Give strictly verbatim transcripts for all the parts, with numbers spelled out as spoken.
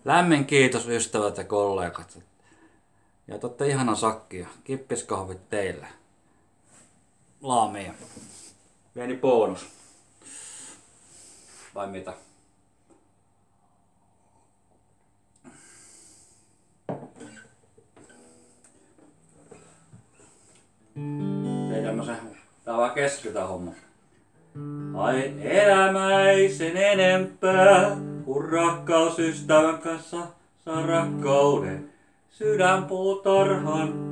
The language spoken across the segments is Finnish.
Lämmin kiitos ystävät ja kollegat. Ja totta ihana sakkia. Kippiskahvit teille. Laamia. Pieni bonus. Vai mitä? Tein tämmösen, tää on vähän keskeltä homma. Ai elämä ei sen enempää, kun rakkaus ystävän kanssa saa rakkauden sydänpuutarhan.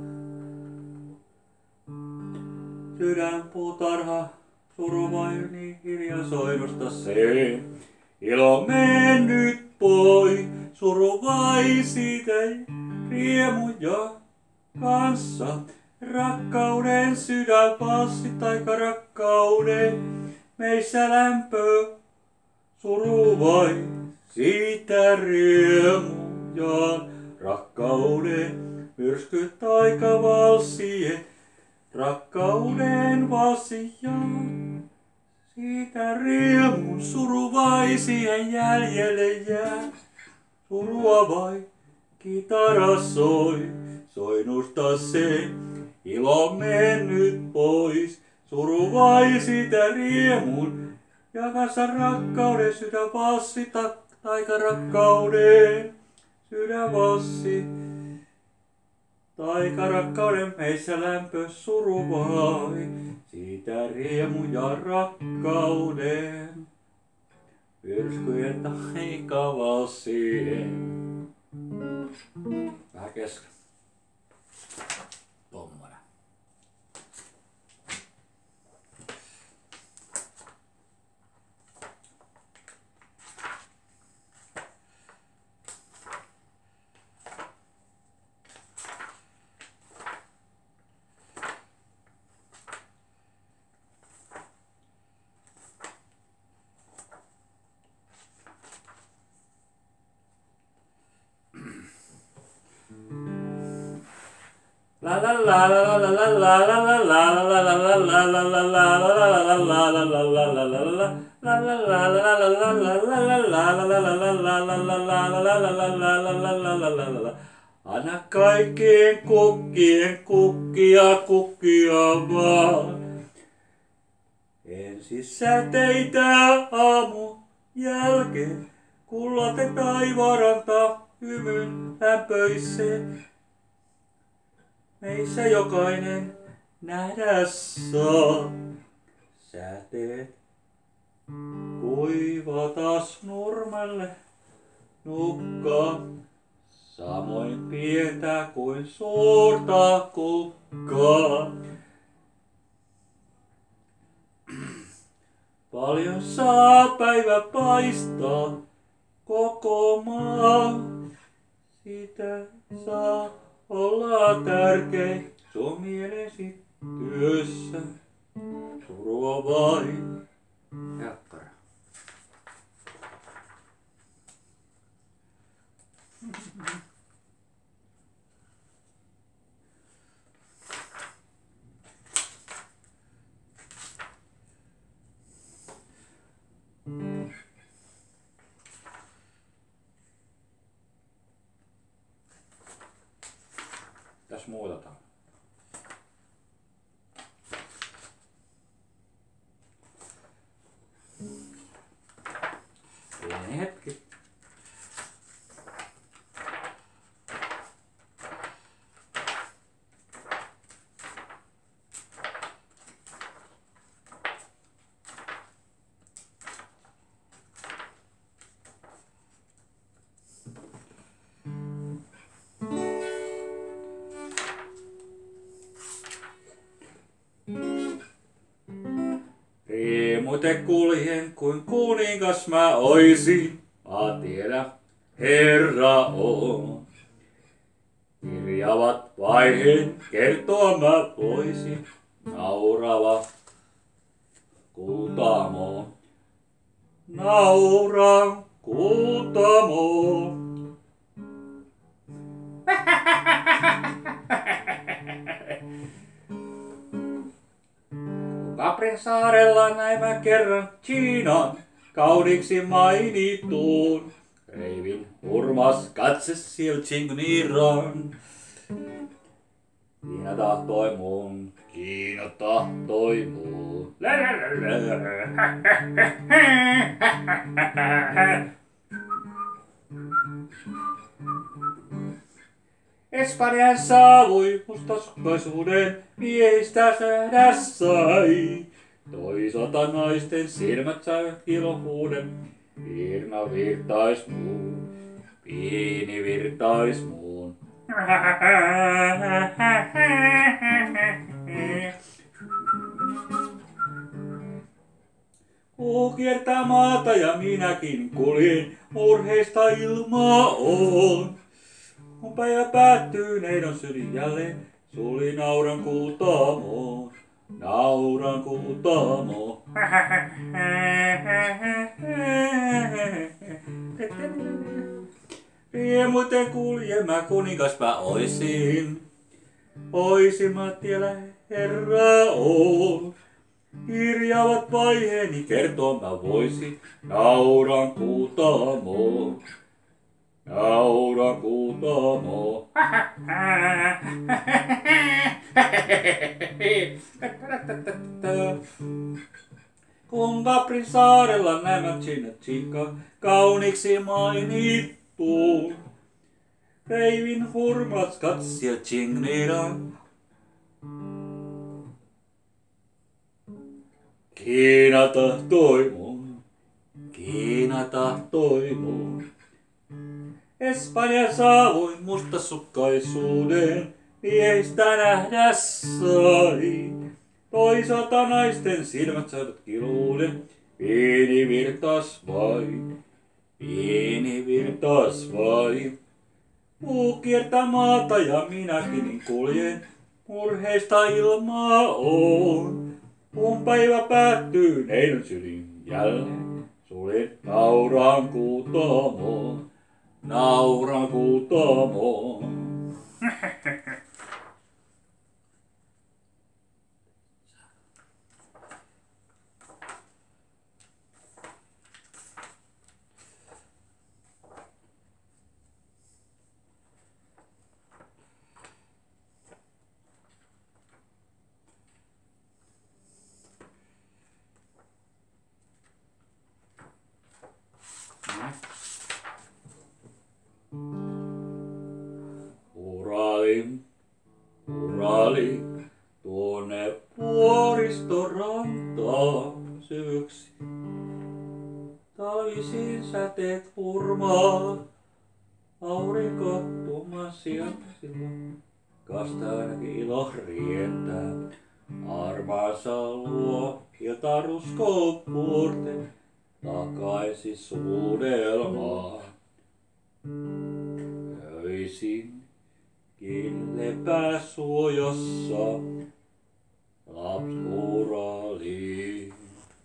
Sydänpuutarha, suru vain niin hiljaa soinnusta se. Ilo mennyt pois, suru vai siitä riemuja kanssa. Rakkauden sydän passi taika rakkauden, meissä lämpö, suru vai siitä riemujaan. Rakkauden myrsky taika valssien, rakkauden valssijaan. Siitä riemun suru vai siihen jäljelle jää, surua vai kitara soi, soinnusta se. Ilo mennyt pois, suru vai sitä riemun, ja kanssa rakkauden sydän vassi, ta, taika rakkauden sydän vassi. Taika rakkauden meissä lämpö suru vai, siitä riemu ja rakkauden, myrskyjen taika valssien. Vähän kesken. Tommonen. La la la la la la la la la la la la la la la la. Anna kaikkien kukkien kukkia kukkia vaan. Ensi säteitä aamu jälkeen, kullate taivaaranta hymyn lämpöiseen. Meissä jokainen nähdä saa säteet kuivatas nurmelle nukkaa. Samoin pientä kuin suurta kukkaa. Paljon saa päivä paistaa koko maa. Sitä saa olla tärkein sun mielesi työssä. Surua vain. Jakkara. Tässä muutetaan. Pieni hetki. Riemute kuljen kuin kuningas mä oisin, mä tiedä, Herra on. Kirjavat vaiheen kertoa mä voisin, naurava Kuutamo. Nauran Kuutamo. Caprin saarella näin mä kerran Chiinan kauniksi mainituun. Reivin urun hurmas katse siellä Chingniran. Kiina tahtoi mun, Kiina tahtoi mun. Espanjan saavui mustasukkaisuuden miehistä sähdä sai. Toisaalta naisten silmät saivat kilohuuden. Virna virtais muun, pieni virtais muun. Kuu kiertää maata ja minäkin kuljen, murheista ilmaa on. Kun päivä päättyy, neidon sylin jälleen, suli nauran kuutamoon, nauran kuutamoon. Riemuiten kulje mä kuningas mä oisin, oisin mä tiellä herra on. Kirjaavat vaiheeni kertoa mä voisin, nauran kuutamoon. Nauran kuutamoon. Kun Caprin saarella nämä Chinachika kauniksi mainittu. Kreivin hurmat katsia Chingniran. Kiina tahtoi mun, Kiina tahtoi mun. Espanja saavuin mustasukkaisuuden, miehistä nähdä sai. Toisaalta naisten silmät saivat kiluuden, pieni virtas vain, pieni virtas vain. Puu kiertää maata ja minäkin kuljen, murheista ilmaa on. Kun päivä päättyy, neidon sylin jälleen, suljen nauran kuutamoon, nauran kuutamoon. Uralin, uralin, tuonne vuoristorantaan syvyksi. Talvisin säteet hurmaa, aurinko tummasia silloin. Kastainakin ilo rientää, armaansa luo ilta ruskoon puurten. Takaisin suudelmaan. Öisin killepää suojassa lapsuraliin.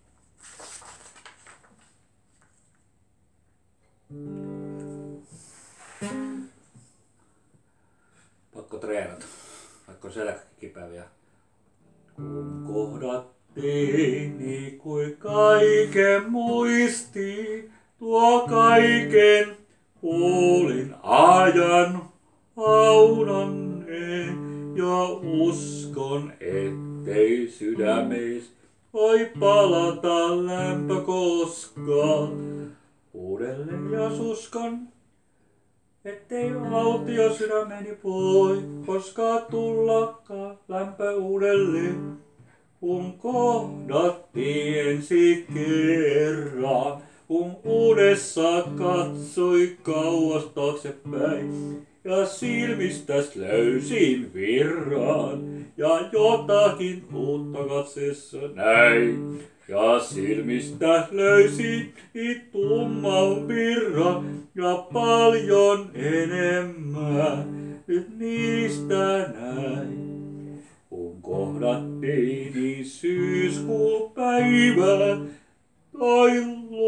Pakko treenata, vaikka selkä kipäviä. Kun kohdattiin, niin kuin kaiken muisti, tuo kaiken kuulin ajan haudanneen ja uskon, ettei sydämeis voi palata lämpö koskaan. Uudelleen jos uskon, ettei autio sydämeni voi koskaan tullakaan lämpö uudelleen. Kun kohdattiin ensi kerran, kun uudessa katsoi kauas taaksepäin. Ja silmistäs löysin virran, ja jotakin uutta katseessa näin. Ja silmistä löysin tumman virran, ja paljon enemmän nyt niistä näin. Kun kohdattiin niin syyskuun päivä, toi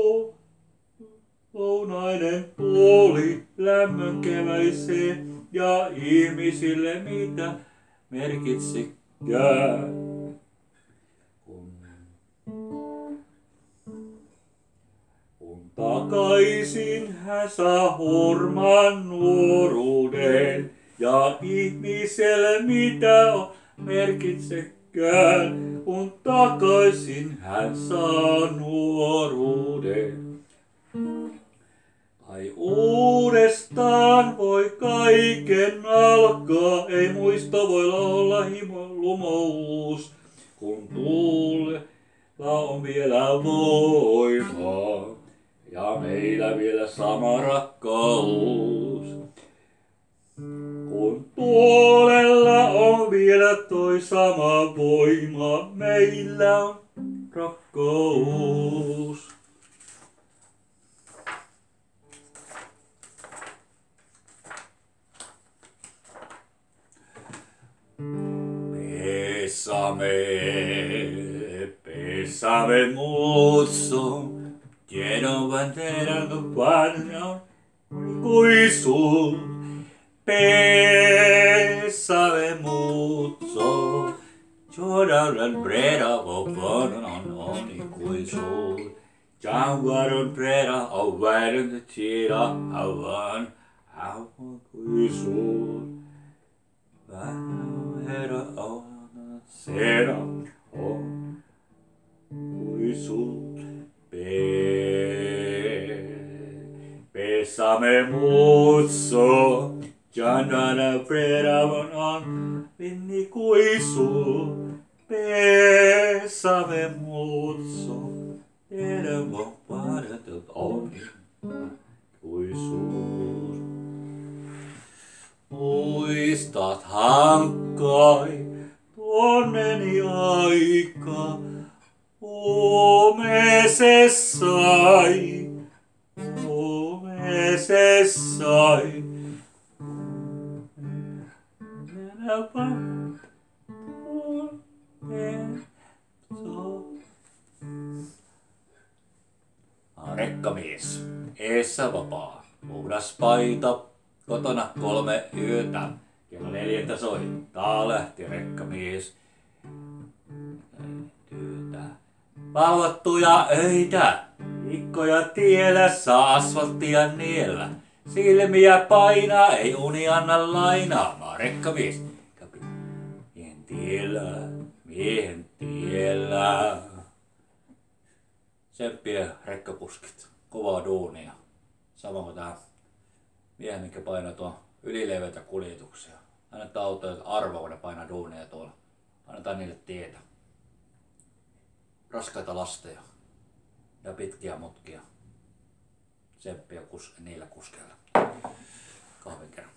lounainen tuoli lämmön keväiseen ja ihmisille mitä merkitsikään. Kun, kun Takaisin hän saa hurman nuoruuden, ja ihmiselle mitä on merkitsekään, kun takaisin hän saa nuoruuden. Ai uudestaan voi kaiken alkaa, ei muisto voi olla himo lumous, kun tuulella on vielä voimaa ja meillä vielä sama rakkaus. Kun tuolella on vielä toi sama voima, meillä on rakkaus. Bésame, bésame mucho, quiero bandera no baño, cuisul. Bésame mucho, lloraron brera bofonon oni cuisul. Janvaron brera o värn tira avan, avan cuisul. Era ona sera on cuisul. Bésame mucho, Janana Predavon on Vinni cuisul. Bésame mucho, Predavon paratut on cuisul. Muistathan kai tuonneni aika, Uumesessai, uumesessai. Rekkamies, eessä vapaa, puhdas paita, kotona kolme yötä. Kello neljältä soittaa, lähti rekkamies. Työtä. Valvottuja öitä, ikkoja tiellä, saa asfalttia niellä. Silmiä painaa, ei uni anna lainaa. Mä oon rekkamies. Miehen tiellä, miehen tiellä. Tsemppiä rekkapuskit, kovaa duunia. Sama kuin tää miehen, mikä painaa tuon ylileveitä kuljetuksia. Annetaan autoille arvoa, kun ne painaa duunia tuolla. Annetaan niille tietä. Raskaita lasteja ja pitkiä mutkia. Tsemppiä kus- niillä kuskeilla. Kahvin kerran.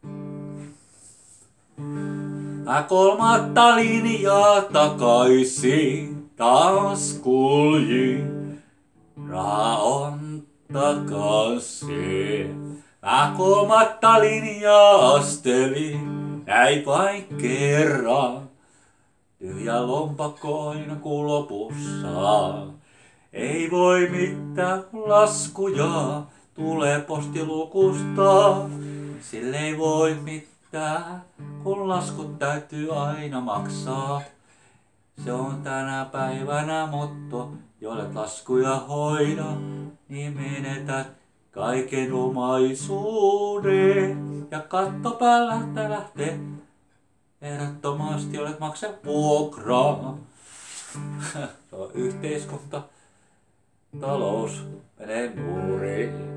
Mä kolmatta linjaa takaisin taas kuljin. Raha on takaisin. Mä kolmatta linjaa astelin, näin vain kerran. Tyhjä lompakko aina kun lopussa. Ei voi mitään laskuja, tulee postilukusta. Sille ei voi mitään, kun laskut täytyy aina maksaa. Se on tänä päivänä motto, jollet laskuja hoida, niin menetät kaiken omaisuuden. Ja katto päällä lähtee, ehdottomasti olet maksa vuokraa. Se on yhteiskunta, talous menee nuuriin.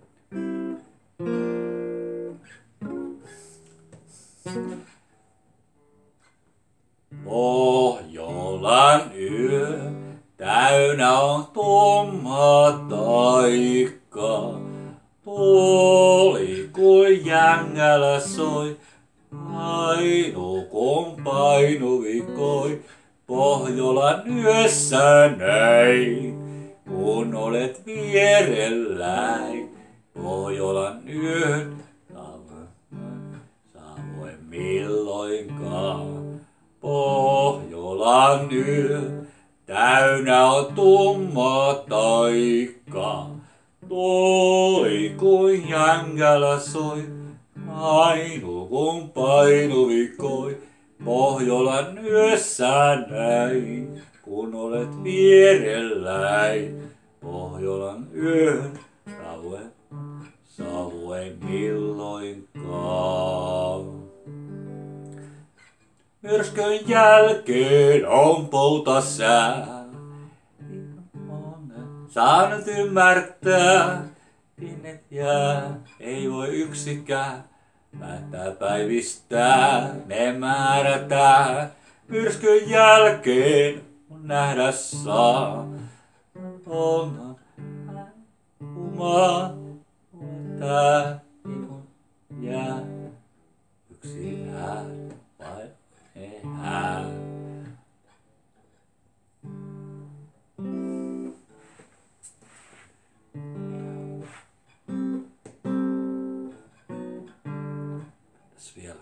Pohjolan yö täynnä on tumma taikka. Tuuli kuin jängällä soi, painu kun painuvikoi. Pohjolan yössä näin, kun olet vierelläin. Pohjolan yön saavoin milloinkaan. Pohjolan yö täynnä on tumma taikka. Tuuli kuin jängällä soi, painu kun painuvikoi. Pohjolan yössä näin, kun olet vierelläin. Pohjolan yön savue, savue milloinkaan. Myrskyn jälkeen on pouta sää. Saanut ymmärtää, pinnet jää, ei voi yksikään. Päättää päivistää, ne määrätään. Myrskyn jälkeen on nähdä saa. On kumaa, tää ikun jää. Yksinään vai ehää. Vielä.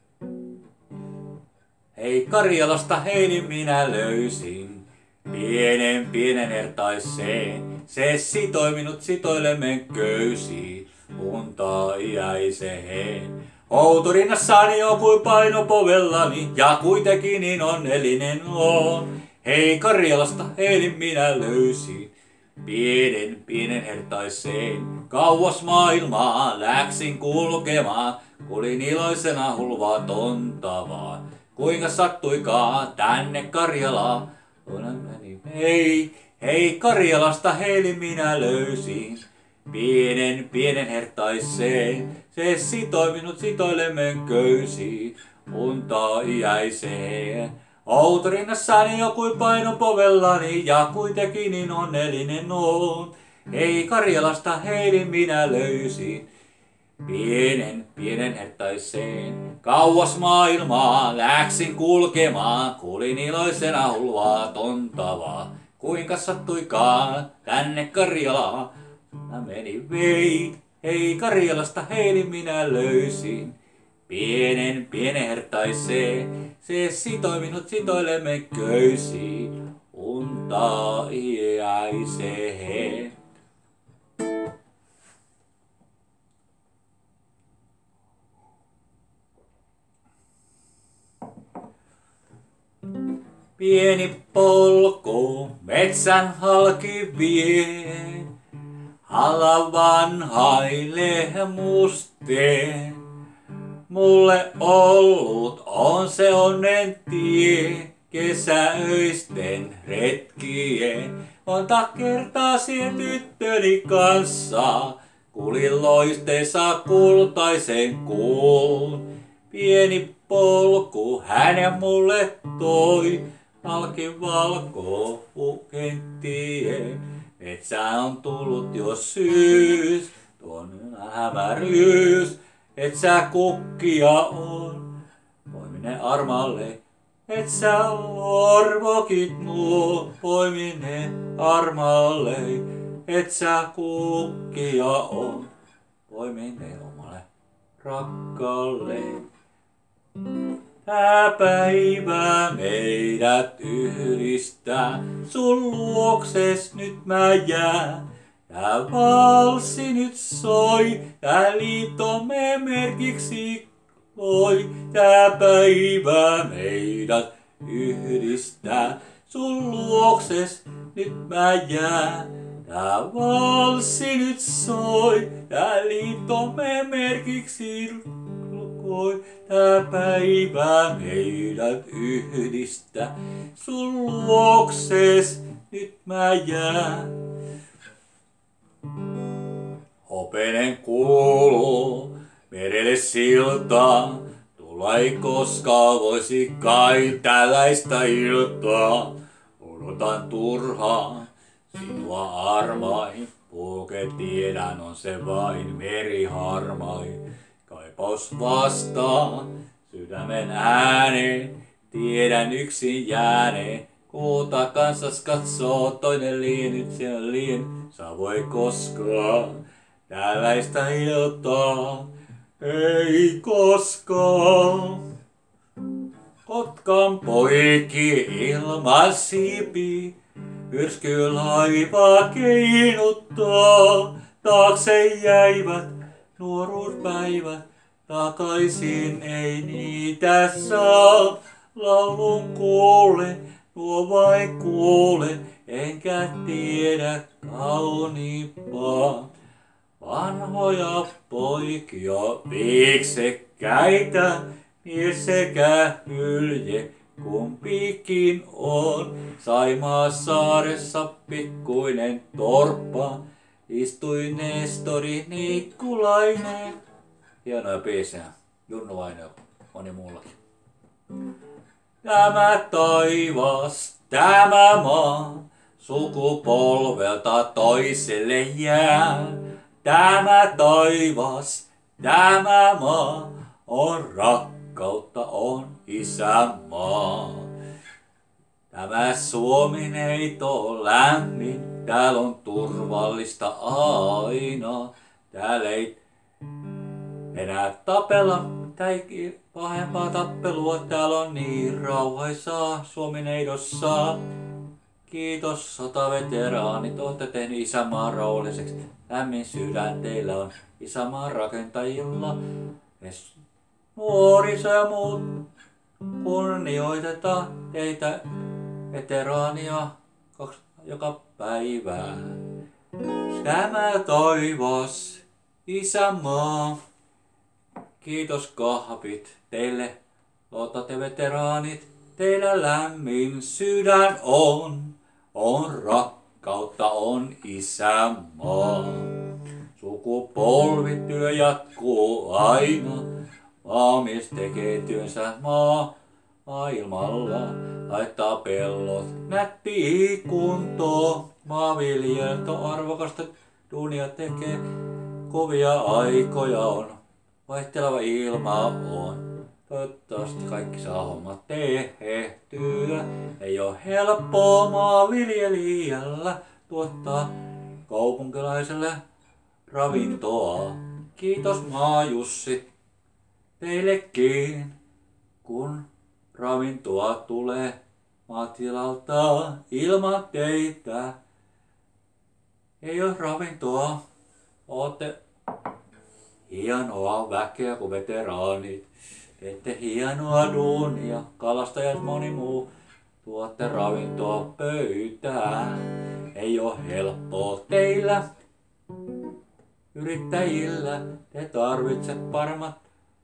Hei Karjalasta heidin minä löysin, pienen pienen ertaiseen. Se sitoi minut sitoilemen köysiin, untaa iäiseen. Outorinnassani joku paino povellani, ja kuitenkin niin onnellinen on. Hei Karjalasta heidin minä löysin, pienen pienen hertaiseen. Kauas maailmaa läksin kulkemaan, kulin iloisena hulvatonta vaan. Kuinka sattuikaan tänne Karjalaan, meni hei, hei Karjalasta heidin minä löysin. Pienen pienen hertaiseen, se sitoi minut sitoilemen köysiin, untaa iäiseen. Outorinnassani joku paino povellani, ja kuitenkin niin onnellinen on. Hei Karjalasta heidin minä löysin, pienen pienen hertaiseen. Kauas maailmaa läksin kulkemaan, kuulin iloisena hulvatonta vaan. Kuinka sattuikaan tänne Karjalaan, mä menin vei. Hei Karjalasta heidin minä löysin, pienen pienen hertaiseen. Se sitoi minut sitoilemen köysiin, untaa iäiseen. Pieni polku metsän halki vie, alla vanhaille musteen. Mulle ollut on se onnen tie, kesäöisten retkien. Monta kertaa siihen tyttöni kanssa, kulin loisteessa kultaisen kuun. Pieni polku hänen mulle toi, halki valko ukentie. Metsä on tullut jo syys, tuon hämäryys, et sä kukkia on. Poimine armalle, et sä orvokit nuo. Poimine armalle, et sä kukkia on. Poimine omalle rakkaalle. Tää päivä meidät yhdistää, sun luokses nyt mä jään. Tää valssi nyt soi, tää liittomme merkiksi loi. Tää päivä meidät yhdistää, sun luokses nyt mä jään. Tää valssi nyt soi, tää liittomme merkiksi loi. Tää päivä meidät yhdistää, sun luokses nyt mä jään. Hopenen kuuluu merelle siltaa, tulla ei koskaan voisi kai tällaista iltaa. Odotan turhaan sinua armain, kulke tiedän on se vain meri harmain. Kaipaus vastaa sydämen ääneen, tiedän yksin jääneen. Kuuta kansas katsoo, toinen lien, nyt se on lien, sä voi koskaan tällaista iltaa, ei koskaan. Kotkan poiki ilman siipi, myrsky laiva keinuttaa. Taakse jäivät nuoruuspäivät, takaisin ei niitä saa. Laulun kuule, nuo vain kuulen, enkä tiedä kauniimpaa. Vanhoja poikia viiksekkäitä, mies sekä hylje kumpikin on. Saimaa saaressa pikkuinen torppa, istui Nestori Nikkulainen. Hienoja biisejä, Junnu Vainio, moni muullakin. Tämä taivas, tämä maa, sukupolvelta toiselle jää. Tämä taivas, tämä maa, on rakkautta, on isänmaa. Tämä Suomi-neito on lämmin, täällä on turvallista aina. Täällä ei enää tapella, ei pahempaa tappelua, täällä on niin rauhaisaa Suomi-neidossa. Kiitos sotaveteraanit, olette tehnyt isänmaan rauhalliseksi. Lämmin sydän teillä on isänmaan rakentajilla. Nuoriso ja muut kunnioitetaan teitä veteraania joka päivä. Tämä taivas, isänmaa. Kiitos kahvit teille, otatte veteraanit. Teillä lämmin sydän on, on rakkautta, on isänmaa. Sukupolvityö jatkuu aina, maamies tekee työnsä maa, maailmalla. Laittaa pellot nättiin kuntoon, maanviljelijät arvokasta duunia tekee. Kovia aikoja on, vaihteleva ilma on. Toivottavasti kaikki saa hommat tehtyä. Ei oo helppoa maanviljelijällä tuottaa kaupunkilaiselle ravintoa. Kiitos maajussit teillekin, kun ravintoa tulee maatilalta ilman teitä. Ei oo ravintoa, ootte hienoa väkeä kuin veteraanit. Teette hienoa duunia, kalastajat moni muu. Tuotte ravintoa pöytään. Ei oo helppoa teillä, yrittäjillä. Te tarvitset paremmat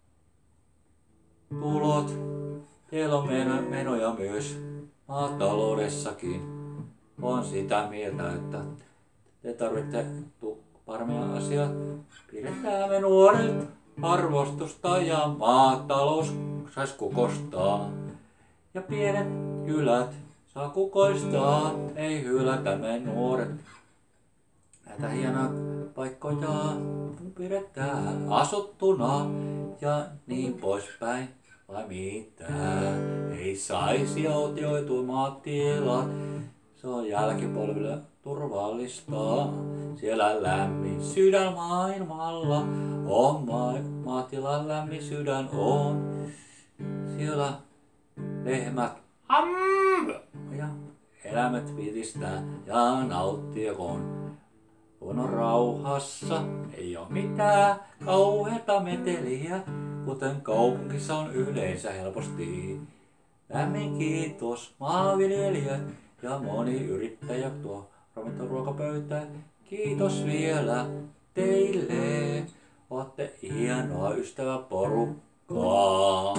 tulot. Teillä on menoja myös maataloudessakin. On sitä mieltä, että te tarvitsette parempia asioita. Pidetään me nuoret arvostusta ja maatalous sais kukostaa. Ja pienet kylät saa kukoistaa, ei hylätä me nuoret. Näitä hienoja paikkoja pidetään asuttuna ja niin poispäin. Vai mitä? Ei saisi autioitua maatilat, se on jälkipolville turvallista. Siellä lämmin sydän maailmalla on, ma- maatilan lämmin sydän on. Siellä lehmät ham ja eläimet viristää ja nauttii kun kun on rauhassa. Ei oo mitään kauheata meteliä, kuten kaupungissa on yleensä helposti. Lämmin kiitos maanviljelijät ja moni yrittäjä tuo ravintoruokapöytään. Kiitos vielä teille, ootte hienoa ystäväporukkaa.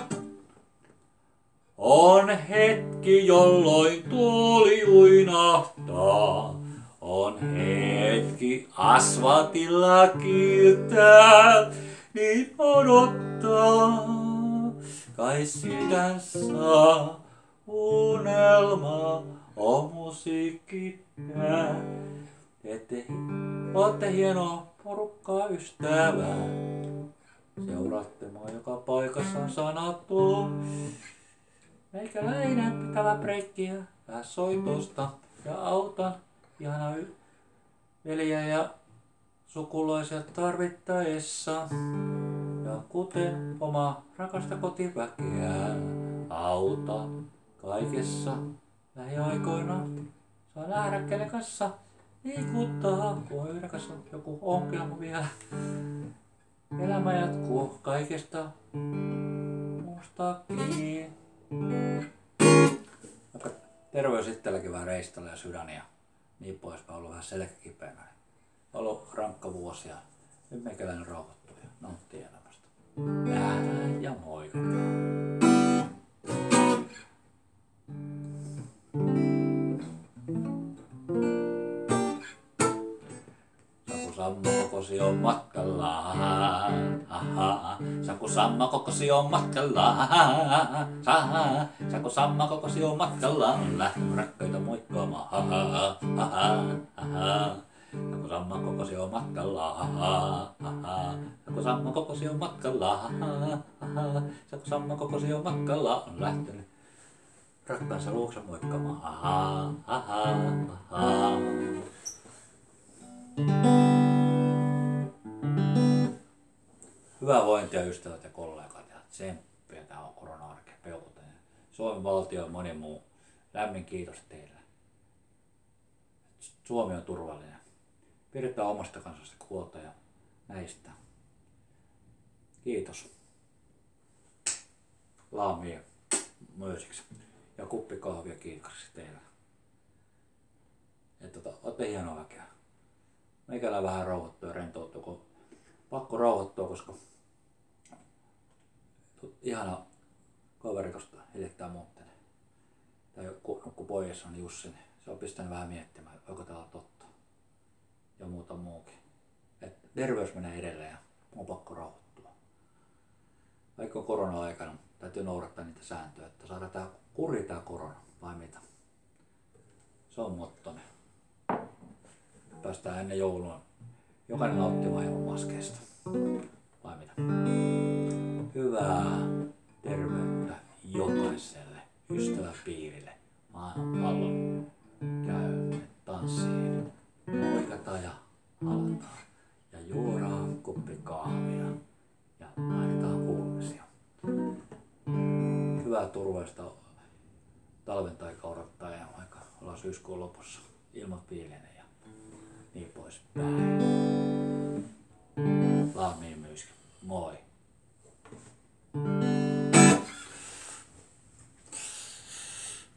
On hetki, jolloin tuuli uinahtaa. On hetki asfaltilla kiiltää, niin odottaa. Kai sydän saa unelmaa, on musiikki tää. Te ootte hienoa porukkaa ystävää. Seuraatte mua joka paikassa on sanottu. Meikäläinen pitävä breikkiä vähän soitosta ja autan ihana veliä ja sukulaisia tarvittaessa. Ja kuten oma rakasta kotiväkeä autan kaikessa lähiaikoina. Saa nähdä kenen kanssa liikuttaa, kun yhden kanssa on joku ongelma vielä. Elämä jatkuu kaikesta muustakin. terveys itselläkin vähän reistalla ja sydän ja niin poispäin. Ollut vähän selkäkipeänä. Ollut rankka vuosi ja nyt meikäläinen rauhoittuu ja nauttii elämästä. Nähdään ja moikataan. Sammakokosi on matkallaan, aha. Saku sammakokosi on matkallaan, aha. Saku sammakokosi on matkallaan, on lähtenyt rakkaita moikkaamaan, aha, aha, aha. Saku sammakokosi on matkallaan, aha, aha. Saku sammakokosi on matkallaan, aha, aha. Saku sammakokosi on matkallaan, on lähtenyt rakkaansa luokse moikkaamaan, aha, aha, aha. Hyvää vointia ystävät ja kollegat ja tsemppiä tähän korona-arkeen peukuteen. Suomen valtio ja moni muu. Lämmin kiitos teille. Suomi on turvallinen. Pidetään omasta kansasta huolta ja näistä. Kiitos. Laamia myösiksi. Ja kuppi kahvia kiikaksi teille. Että tota, ootte hienoa väkeä. Meikälä vähän rauhoittua ja rentoutua, kun pakko rauhoittua, koska ihana kaveri tosta hiljattain muutteli. Tai nukku pois on Jussi, niin se on pistänyt vähän miettimään, onko täällä totta. Ja muuta muukin. Et terveys menee edelleen ja on pakko rauhoittua. Vaikka on korona-aikana, täytyy noudattaa niitä sääntöjä, että saadaan tää kuri tää korona, vai mitä? Se on mottoni. Päästään ennen joulua jokainen nauttimaan ilman maskeista. Vai mitä? Hyvää terveyttä jokaiselle ystäväpiirille. Maapallon käymme tanssiin. Moikataan ja halataan. Ja juodaan kuppi kahvia. Ja laitetaan kuulumisia. Hyvää turvallista talven taika odottaa ja vaikka ollaan syyskuun lopussa. Ilmat viilenee ja niin poispäin. Laamiin myöskin. Moi!